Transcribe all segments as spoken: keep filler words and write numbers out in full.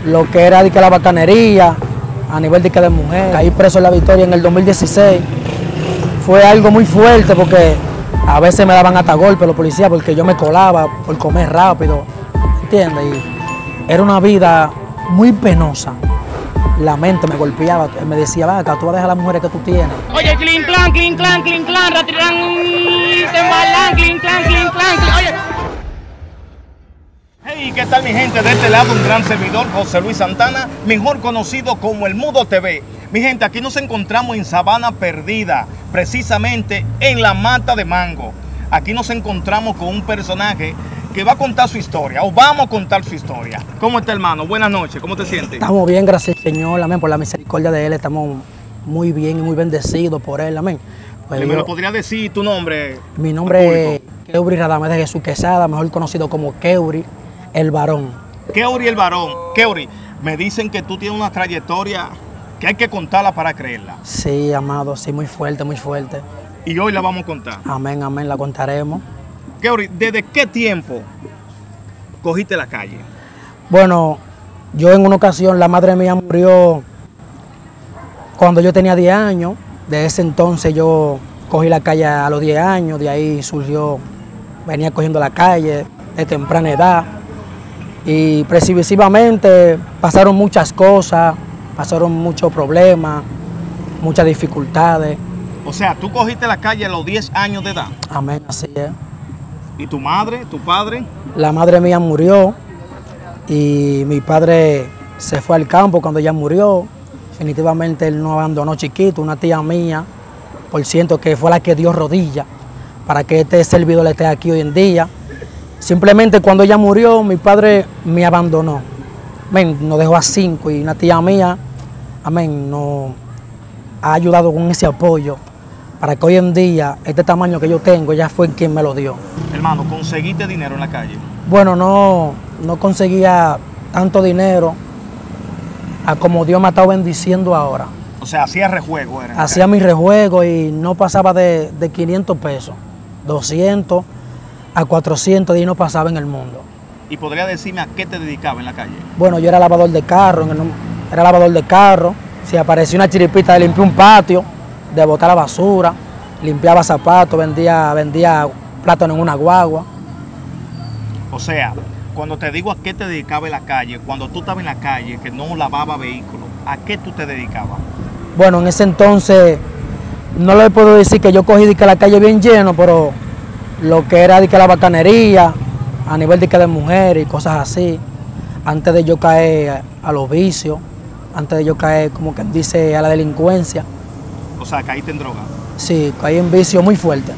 lo que era de que la bacanería, a nivel de que de mujer. Caí preso en La Victoria en el dos mil dieciséis. Fue algo muy fuerte porque a veces me daban hasta golpes los policías porque yo me colaba por comer rápido, ¿entiendes? Y era una vida muy penosa. La mente me golpeaba, me decía, va acá, tú vas a dejar a las mujeres que tú tienes. Oye, clean clan, clean clan, clean clan, ratirán, se malan, clean clan, clean clan, oye. Hey, ¿qué tal mi gente? De este lado un gran servidor, José Luis Santana, mejor conocido como El Mudo T V. Mi gente, aquí nos encontramos en Sabana Perdida, precisamente en la mata de mango. Aquí nos encontramos con un personaje que va a contar su historia, o vamos a contar su historia. ¿Cómo está, hermano? Buenas noches, ¿cómo te sientes? Estamos bien, gracias al Señor, amén, por la misericordia de Él, estamos muy bien y muy bendecidos por Él, amén. Pues ¿Me yo, lo podría decir tu nombre? Mi nombre es Keuri Radamés de Jesús Quesada, mejor conocido como Keuri el Varón. Keuri el Varón. Keuri, me dicen que tú tienes una trayectoria que hay que contarla para creerla. Sí, amado, sí, muy fuerte, muy fuerte. Y hoy la vamos a contar. Amén, amén, la contaremos. Keuri, ¿desde qué tiempo cogiste la calle? Bueno, yo en una ocasión, la madre mía murió cuando yo tenía diez años. De ese entonces yo cogí la calle a los diez años, de ahí surgió, venía cogiendo la calle de temprana edad. Y precisamente pasaron muchas cosas, pasaron muchos problemas, muchas dificultades. O sea, tú cogiste la calle a los diez años de edad. Amén, así es. ¿Y tu madre, tu padre? La madre mía murió y mi padre se fue al campo cuando ella murió. Definitivamente él nos abandonó chiquito. Una tía mía, por ciento, que fue la que dio rodilla para que este servidor esté aquí hoy en día. Simplemente cuando ella murió, mi padre me abandonó. Amén, nos dejó a cinco y una tía mía, amén, nos ha ayudado con ese apoyo para que hoy en día, este tamaño que yo tengo, ella fue quien me lo dio. Hermano, ¿conseguiste dinero en la calle? Bueno, no, no conseguía tanto dinero a como Dios me ha estado bendiciendo ahora. O sea, hacía rejuego. Era Hacía mi rejuego y no pasaba de, de quinientos pesos, doscientos a cuatrocientos, y no pasaba en el mundo. ¿Y podría decirme a qué te dedicaba en la calle? Bueno, yo era lavador de carro, era lavador de carro. Si aparecía una chiripita, limpié un patio, de botar la basura, limpiaba zapatos, vendía, vendía plátano en una guagua. O sea, cuando te digo a qué te dedicaba en la calle, cuando tú estabas en la calle, que no lavaba vehículos, ¿a qué tú te dedicabas? Bueno, en ese entonces, no le puedo decir que yo cogí de que la calle bien lleno, pero lo que era de que la bacanería, a nivel de que de mujeres y cosas así, antes de yo caer a los vicios, antes de yo caer, como que dice, a la delincuencia. O sea, caíste en droga. Sí, caí en vicio muy fuerte.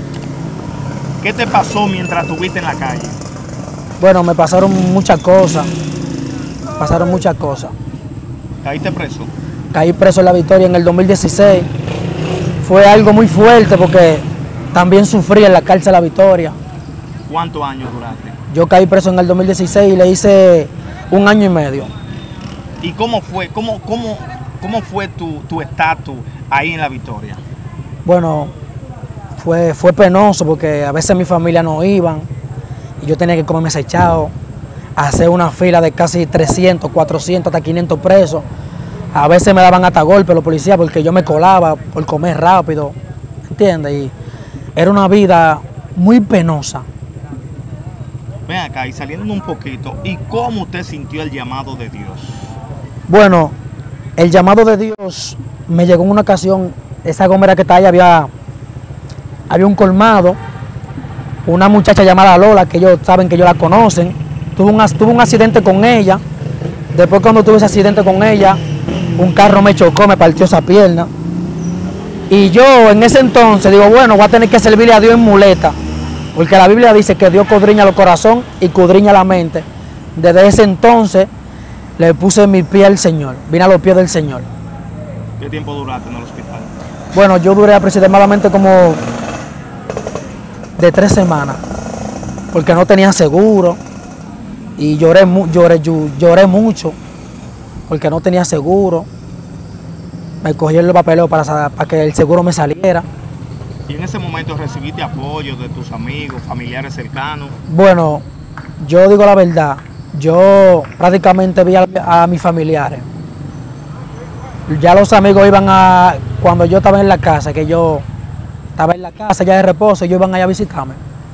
¿Qué te pasó mientras estuviste en la calle? Bueno, me pasaron muchas cosas, pasaron muchas cosas. ¿Caíste preso? Caí preso en La Victoria en el dos mil dieciséis. Fue algo muy fuerte porque también sufrí en la cárcel La Victoria. ¿Cuántos años duraste? Yo caí preso en el dos mil dieciséis y le hice un año y medio. ¿Y cómo fue, cómo, cómo, cómo fue tu estatus ahí en La Victoria? Bueno, fue, fue penoso porque a veces mi familia no iban y yo tenía que comerme ese echado, hacer una fila de casi trescientos, cuatrocientos, hasta quinientos presos. A veces me daban hasta golpes los policías porque yo me colaba por comer rápido, ¿entiendes? Y era una vida muy penosa. Ven acá, y saliendo un poquito, ¿y cómo usted sintió el llamado de Dios? Bueno, el llamado de Dios me llegó en una ocasión. Esa gomera que está ahí, había, había un colmado, una muchacha llamada Lola, que ellos saben que ellos la conocen. Tuve un, tuve un accidente con ella. Después, cuando tuve ese accidente con ella, un carro me chocó, me partió esa pierna. Y yo en ese entonces digo, bueno, voy a tener que servirle a Dios en muleta, porque la Biblia dice que Dios escudriña los corazones y escudriña la mente. Desde ese entonces le puse mi pie al Señor, vine a los pies del Señor. ¿Qué tiempo duraste en el hospital? Bueno, yo duré aproximadamente como de tres semanas, porque no tenía seguro y lloré, lloré, lloré mucho, porque no tenía seguro. Me cogí el papeleo para, para que el seguro me saliera. ¿Y en ese momento recibiste apoyo de tus amigos, familiares cercanos? Bueno, yo digo la verdad, yo prácticamente vi a, a mis familiares. Ya los amigos iban a, cuando yo estaba en la casa, que yo estaba en la casa ya de reposo, ellos iban allá a visitarme.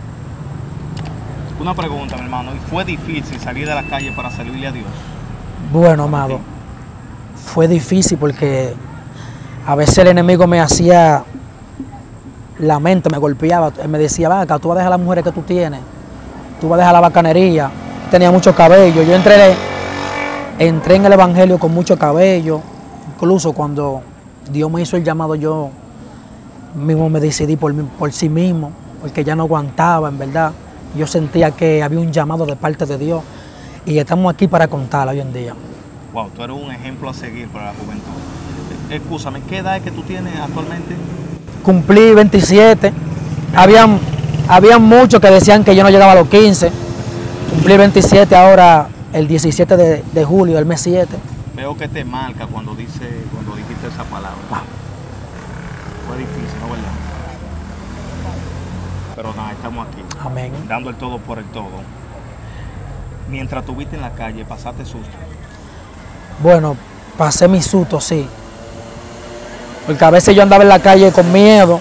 Una pregunta, mi hermano, ¿y fue difícil salir de la calle para servirle a Dios? Bueno, amado, fue difícil porque a veces el enemigo me hacía la mente, me golpeaba, él me decía, vaca, tú vas a dejar las mujeres que tú tienes, tú vas a dejar la bacanería. Tenía mucho cabello, yo entré, entré en el evangelio con mucho cabello, incluso cuando Dios me hizo el llamado, yo mismo me decidí por, por sí mismo, porque ya no aguantaba, en verdad. Yo sentía que había un llamado de parte de Dios y estamos aquí para contarlo hoy en día. Wow, tú eres un ejemplo a seguir para la juventud. Escúchame, ¿qué edad es que tú tienes actualmente? Cumplí veintisiete, habían, habían muchos que decían que yo no llegaba a los quince, cumplí veintisiete ahora el diecisiete de, de julio, el mes siete. Veo que te marca cuando, dice, cuando dijiste esa palabra. Ah. Fue difícil, ¿no, verdad? Pero nada, estamos aquí. Amén. Dando el todo por el todo. Mientras estuviste en la calle, ¿pasaste susto? Bueno, pasé mi susto, sí. Porque a veces yo andaba en la calle con miedo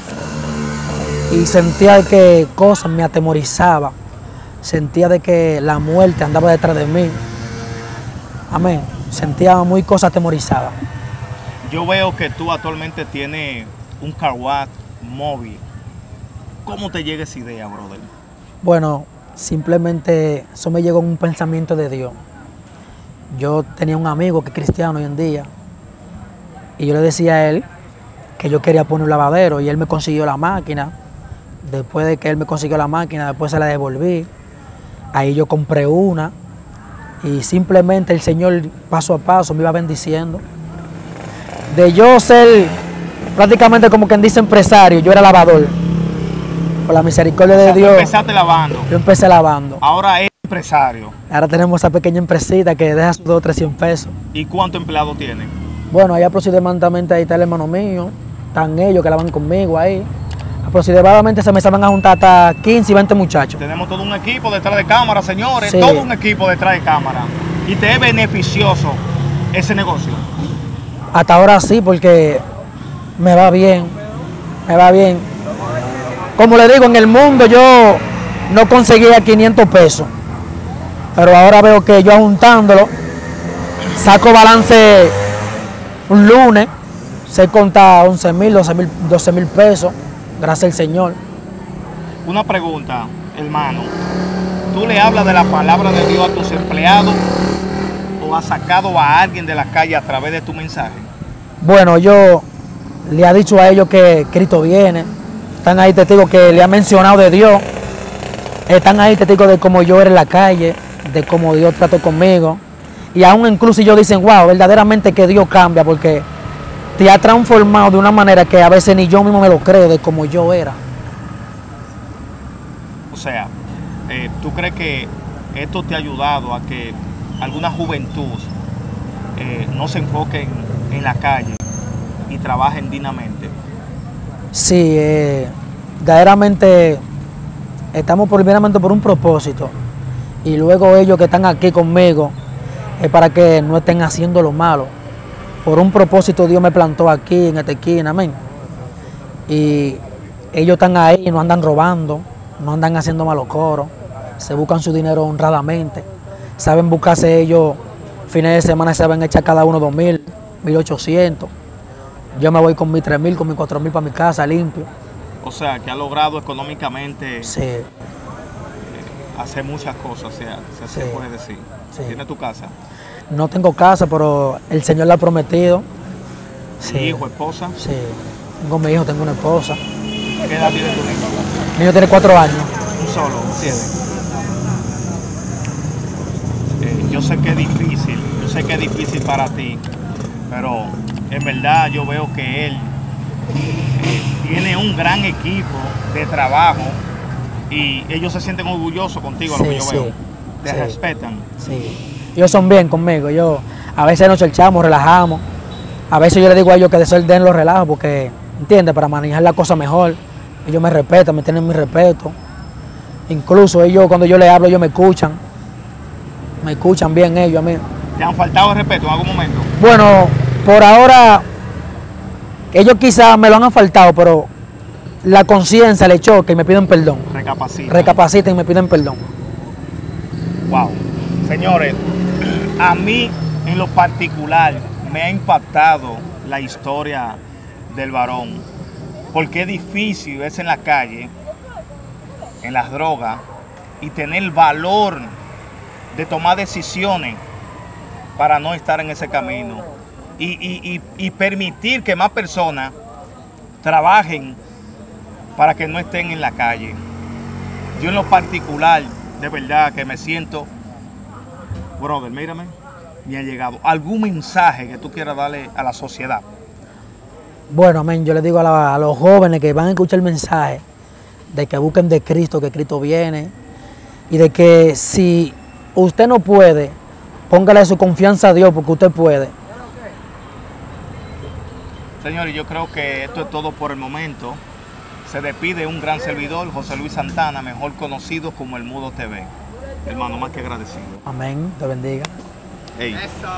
y sentía que cosas me atemorizaban. Sentía de que la muerte andaba detrás de mí. Amén. Sentía muy cosas atemorizadas. Yo veo que tú actualmente tienes un car wash móvil. ¿Cómo te llega esa idea, brother? Bueno, simplemente eso me llegó en un pensamiento de Dios. Yo tenía un amigo que es cristiano hoy en día y yo le decía a él que yo quería poner un lavadero y él me consiguió la máquina. Después de que él me consiguió la máquina, después se la devolví. Ahí yo compré una y simplemente el Señor paso a paso me iba bendiciendo. De yo ser prácticamente como quien dice empresario, yo era lavador. Por la misericordia de O sea, Dios. tú empezaste lavando. Yo empecé lavando. Ahora es empresario. Ahora tenemos esa pequeña empresita que deja sus dos o trescientos pesos. ¿Y cuántos empleados tiene? Bueno, ahí aproximadamente ahí está el hermano mío, están ellos que lavan conmigo ahí. Aproximadamente se me van a juntar hasta quince y veinte muchachos. Tenemos todo un equipo detrás de cámara, señores. Sí. Todo un equipo detrás de cámara. ¿Y te es beneficioso ese negocio? Hasta ahora sí, porque me va bien, me va bien. Como le digo, en el mundo yo no conseguía quinientos pesos, pero ahora veo que yo juntándolo, saco balance un lunes, se contar once mil, doce mil pesos, gracias al Señor. Una pregunta, hermano. ¿Tú le hablas de la palabra de Dios a tus empleados o has sacado a alguien de la calle a través de tu mensaje? Bueno, yo le he dicho a ellos que Cristo viene. Están ahí testigos que le han mencionado de Dios. Están ahí testigos de cómo yo era en la calle, de cómo Dios trató conmigo. Y aún incluso ellos dicen, wow, verdaderamente que Dios cambia porque te ha transformado de una manera que a veces ni yo mismo me lo creo de cómo yo era. O sea, eh, ¿tú crees que esto te ha ayudado a que alguna juventud eh, no se enfoque en, en la calle y trabajen dignamente? Sí, eh, verdaderamente estamos primeramente por un propósito y luego ellos que están aquí conmigo es para que no estén haciendo lo malo. Por un propósito Dios me plantó aquí en esta esquina, amén. Y ellos están ahí, no andan robando, no andan haciendo malos coros, se buscan su dinero honradamente, saben buscarse ellos, fines de semana se saben echar cada uno dos mil, mil ochocientos. Yo me voy con mis tres mil, con mis cuatro mil para mi casa, limpio. O sea, que ha logrado económicamente Sí, eh, hacer muchas cosas, o sea, se, se Sí. puede decir. Sí. ¿Tiene tu casa? no tengo casa, pero el Señor le ha prometido. Sí, ¿Hijo, esposa? sí. Tengo mi hijo, tengo una esposa. ¿Qué edad tiene tu hijo? Mi hijo tiene cuatro años. Un solo, tiene. Eh, yo sé que es difícil, yo sé que es difícil para ti, pero en verdad yo veo que él eh, tiene un gran equipo de trabajo y ellos se sienten orgullosos contigo, lo Sí, que yo sí, veo. Te sí. respetan. Sí. Ellos son bien conmigo. Yo, a veces nos echamos, relajamos. A veces yo le digo a ellos que desorden los relajos porque, ¿entiendes? Para manejar la cosa mejor. Ellos me respetan, me tienen mi respeto. Incluso ellos, cuando yo les hablo, ellos me escuchan. Me escuchan bien ellos a mí. ¿Te han faltado el respeto en algún momento? Bueno, por ahora, ellos quizás me lo han faltado, pero la conciencia le choca y me piden perdón. Recapacita. Recapaciten y me piden perdón. Wow. Señores, a mí en lo particular me ha impactado la historia del varón, porque es difícil verse en la calle, en las drogas, y tener el valor de tomar decisiones para no estar en ese camino y, y, y, y permitir que más personas trabajen para que no estén en la calle. Yo en lo particular, de verdad que me siento, brother, mírame, me ha llegado algún mensaje que tú quieras darle a la sociedad. Bueno, amén, yo les digo a, la, a los jóvenes que van a escuchar el mensaje de que busquen de Cristo, que Cristo viene, y de que si usted no puede, póngale su confianza a Dios porque usted puede. Señores, yo creo que esto es todo por el momento. Se despide un gran servidor, José Luis Santana, mejor conocido como El Mudo T V. Hermano, más que agradecido. Amén, te bendiga. Hey.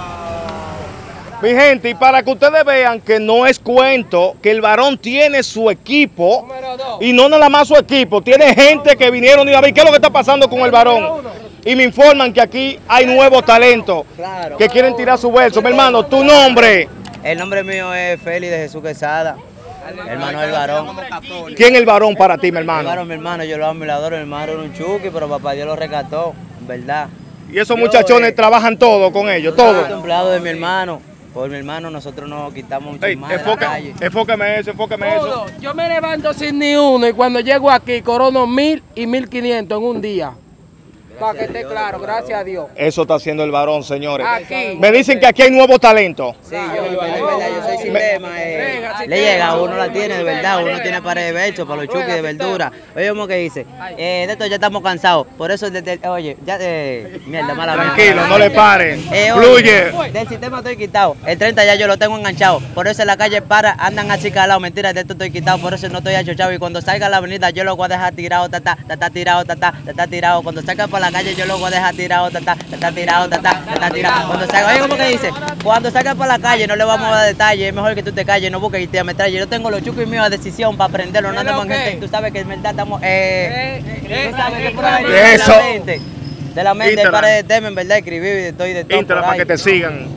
Mi gente, y para que ustedes vean que no es cuento, que el varón tiene su equipo, y no nada más su equipo, tiene gente que vinieron y a ver qué es lo que está pasando con el varón. Y me informan que aquí hay nuevos talentos Claro. que quieren tirar su verso. Mi hermano, tu nombre. El nombre mío es Félix de Jesús Quesada, hermano del varón. ¿Quién es el varón para ti, mi El varón, hermano? mi hermano, yo lo amo y lo adoro. Mi hermano era un chuki, pero papá Dios lo rescató, en verdad. Y esos Yo, muchachones eh, trabajan todo con ellos, Yo soy todo. empleado de mi hermano. Por mi hermano nosotros nos quitamos un Ey, chismán de la enfoca- calle. enfócame eso, enfócame eso. Todo. Yo me levanto sin ni uno y cuando llego aquí corono mil y mil quinientos en un día. Para que esté claro, gracias a Dios. Eso está haciendo el varón, señores. Aquí. Me dicen que aquí hay nuevos talentos. Sí, yo, de verdad, yo soy sistema. eh, le llega, uno la tiene de verdad, uno tiene pared de verso para los chuquis de verdura. Oye, ¿cómo que dice? Eh, de esto ya estamos cansados. Por eso, de- de- oye, ya, eh, mierda, mala mía. Tranquilo, no le pare. Eh, Fluye. oye, del sistema estoy quitado. El treinta ya yo lo tengo enganchado. Por eso en la calle para, andan así calados. Mentira, de esto estoy quitado. Por eso no estoy achochado. Y cuando salga a la avenida yo lo voy a dejar tirado, ta, ta, ta, ta, tirado, ta, ta, ta, ta, tirado. Cuando salga por la calle yo lo voy a dejar tirado, ta, ta, ta, ta, tirado, ta, ta, ta, ta, tirado. Cuando salga, oye, ¿cómo que dice? Cuando salga por la calle no le vamos a dar detalles. Es mejor que tú te calles, no busques y te ametralles. Yo tengo los chucos míos a decisión para aprenderlo. No andamos en gente. Tú sabes que en verdad estamos. Eh, tú sabes que por ahí de Eso. la mente. De la mente, Instagram. para de tema, en verdad, escribir y de todo y de todo. Instagram por para ahí. que te sigan.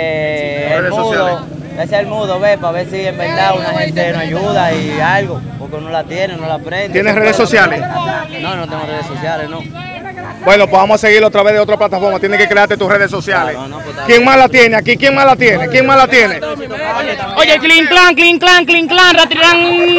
Eh, el Redes mudo, sociales. ese es el mudo, ve, para ver si en verdad una gente nos ayuda y algo, porque uno la tiene, no la aprende. ¿Tienes redes sociales? No, no tengo redes sociales, no. Bueno, pues vamos a seguirlo a través de otra plataforma. Tienes que crearte tus redes sociales. Claro, no, pues, está ¿Quién bien. más la tiene aquí? ¿Quién más la tiene? ¿Quién más la tiene? Oye, clean clan, clean clan, clean clan, ratirán,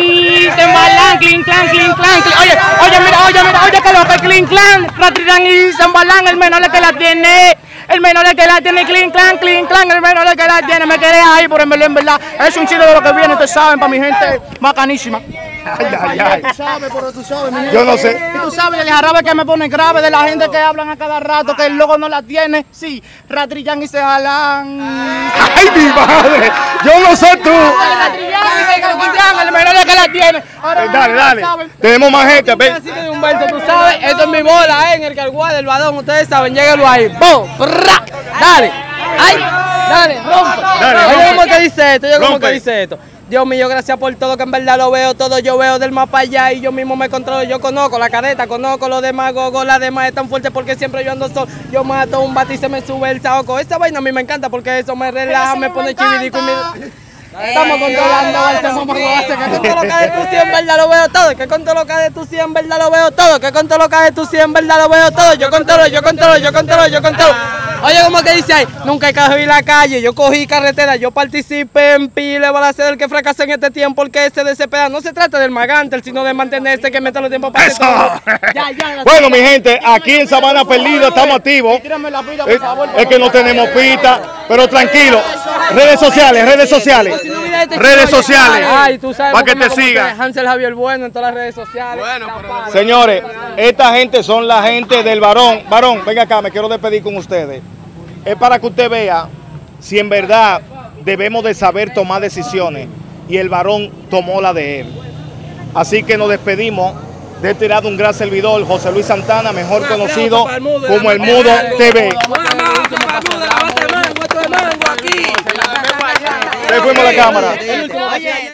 y se embalan, clean clan, clean clan, clean- Oye, oye, mira, oye, mira, oye, que lo que clean clan, ratirán y se embalan, el menor es que la tiene, el menor es que la tiene, clean clan, clean clan, el menor es que la tiene, me quedé ahí, por en verdad, en verdad, es un chile de lo que viene, ustedes saben, para mi gente, bacanísima. Ay, ay, ay. Tú sabes, pero tú sabes, mi Yo no sé. Y tú sabes el jarabe que me pone grave de la gente que hablan a cada rato, que el logo no la tiene. Sí, ratrillan y se jalan. Ay, mi madre. Yo no sé tú. Ratrillan y se jalan, el menor es que la tiene. Ahora, Eh, Dale, dale. ¿saben? Tenemos más gente. Ven. Así que de Humberto, tú sabes, esto es mi bola, eh, en el carguá del badón, ustedes saben, lléguenlo ahí. ¡Bum! ¡Prra! ¡Dale! ¡Ay! ¡Dale! ¡Rompa! Dale, Oye, rompe. ¿cómo que dice esto? Oye, ¿cómo Rompe. que dice esto? Dios mío, gracias por todo, que en verdad lo veo todo, yo veo del mapa allá y yo mismo me controlo, yo conozco la careta, conozco los demagogos, las demás están fuertes porque siempre yo ando solo, yo mato un bate y se me sube el saoco, esa vaina a mí me encanta porque eso me relaja, me pone chividico y me... Estamos controlando este mamaguace, que con todo lo que de tú sí en verdad lo veo todo, que con todo lo que de tú sí en verdad lo veo todo, que con todo lo que de tú sí en verdad lo veo todo, yo controlo, yo controlo, yo controlo, yo controlo. Oye, ¿cómo que dice ahí? Nunca cogí la calle, yo cogí carretera, yo participé en pile para ser el que fracasé en este tiempo, porque se desespera. No se trata del magante, sino de mantenerse, que meta los tiempos para hacer Eso. todo. Ya, ya, Bueno, mi gente, aquí en Sabana Perdida estamos activos. Tírame la pila, Es, por favor. es que no tenemos pista, pero tranquilo. Redes sociales, redes sociales. Redes sociales. Ay, tú sabes Para que cómo te me- sigan. Hansel Javier Bueno en todas las redes sociales. Bueno, pero... Señores, esta gente son la gente del varón. Varón, venga acá, me quiero despedir con ustedes. Es para que usted vea si en verdad debemos de saber tomar decisiones. Y el varón tomó la de él. Así que nos despedimos De este lado un gran servidor, José Luis Santana, mejor conocido como El Mudo T V. Le fuimos la cámara.